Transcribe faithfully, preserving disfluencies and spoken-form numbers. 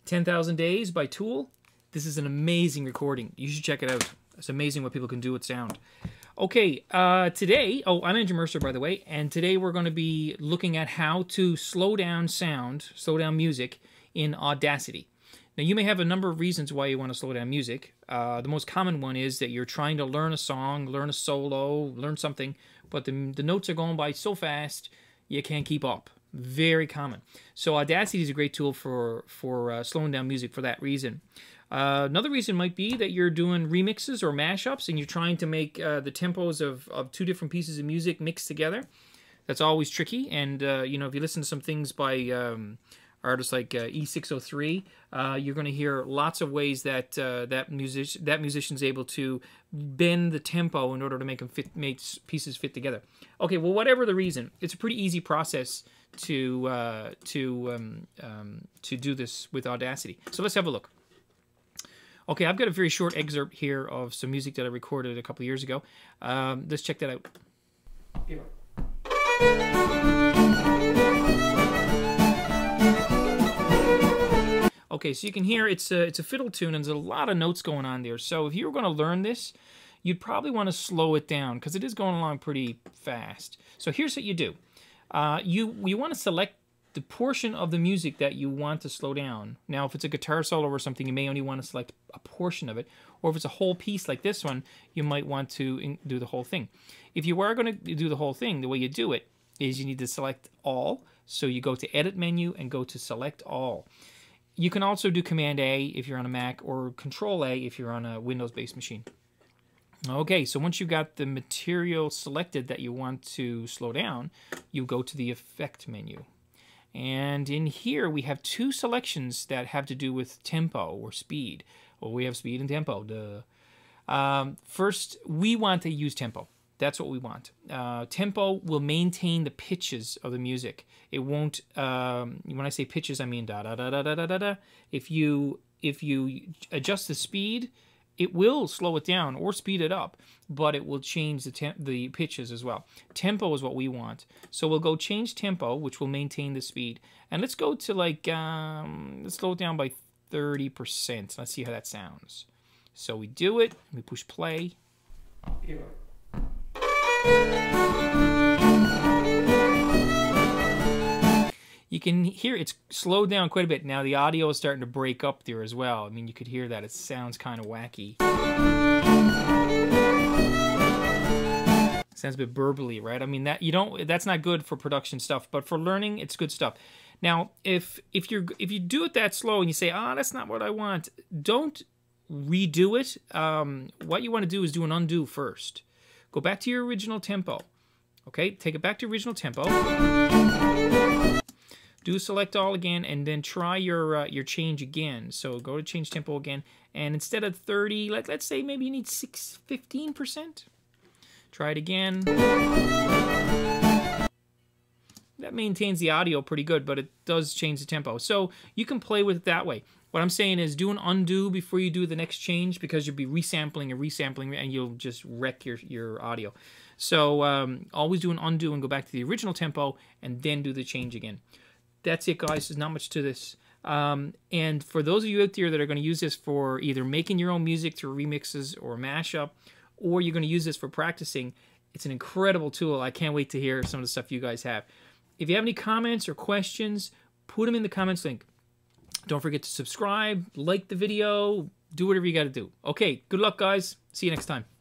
ten thousand Days by Tool. This is an amazing recording. You should check it out. It's amazing what people can do with sound. Okay, uh, today, oh, I'm Andrew Mercer, by the way, and today we're going to be looking at how to slow down sound, slow down music in Audacity. Now, you may have a number of reasons why you want to slow down music. Uh, the most common one is that you're trying to learn a song, learn a solo, learn something, but the, the notes are going by so fast, you can't keep up. Very common. So Audacity is a great tool for, for uh, slowing down music for that reason. Uh, another reason might be that you're doing remixes or mashups and you're trying to make uh, the tempos of, of two different pieces of music mixed together. That's always tricky. And, uh, you know, if you listen to some things by um, artists like uh, E six oh three, uh, you're going to hear lots of ways that uh, that, music that musician's able to bend the tempo in order to make them fit, make pieces fit together. Okay, well, whatever the reason, it's a pretty easy process to, uh, to, um, um, to do this with Audacity. So let's have a look. Okay, I've got a very short excerpt here of some music that I recorded a couple of years ago. Um, let's check that out. Here. Okay, so you can hear it's a, it's a fiddle tune and there's a lot of notes going on there. So if you were going to learn this, you'd probably want to slow it down because it is going along pretty fast. So here's what you do. Uh, you, you want to select the portion of the music that you want to slow down. Now, if it's a guitar solo or something, you may only want to select a portion of it. Or if it's a whole piece like this one, you might want to do the whole thing. If you are going to do the whole thing, the way you do it is you need to select all. So you go to Edit menu and go to Select All. You can also do Command A if you're on a Mac or Control A if you're on a Windows-based machine. Okay, so once you've got the material selected that you want to slow down, you go to the Effect menu. And in here, we have two selections that have to do with tempo or speed. Well, we have speed and tempo. Duh. Um, first, we want to use tempo. That's what we want. Uh, tempo will maintain the pitches of the music. It won't, um, when I say pitches, I mean da-da-da-da-da-da-da. If you, if you adjust the speed, it will slow it down or speed it up, but it will change the, temp the pitches as well. Tempo is what we want. So we'll go change tempo, which will maintain the speed. And let's go to like, um, let's slow it down by thirty percent. Let's see how that sounds. So we do it, we push play. Here. You can hear it's slowed down quite a bit. Now the audio is starting to break up there as well. I mean, you could hear that. It sounds kind of wacky. It sounds a bit burbly, right? I mean, that you don't. That's not good for production stuff, but for learning, it's good stuff. Now, if if you're if you do it that slow and you say, "Ah, oh, that's not what I want," don't redo it. Um, what you want to do is do an undo first. Go back to your original tempo. Okay, take it back to original tempo. Do select all again, and then try your uh, your change again. So go to change tempo again, and instead of thirty, like let's say maybe you need six, fifteen percent. Try it again. That maintains the audio pretty good, but it does change the tempo. So you can play with it that way. What I'm saying is do an undo before you do the next change because you'll be resampling and resampling, and you'll just wreck your, your audio. So um, always do an undo and go back to the original tempo, and then do the change again. That's it, guys. There's not much to this. Um, and for those of you out there that are going to use this for either making your own music through remixes or mashup, or you're going to use this for practicing, it's an incredible tool. I can't wait to hear some of the stuff you guys have. If you have any comments or questions, put them in the comments link. Don't forget to subscribe, like the video, do whatever you got to do. Okay, good luck, guys. See you next time.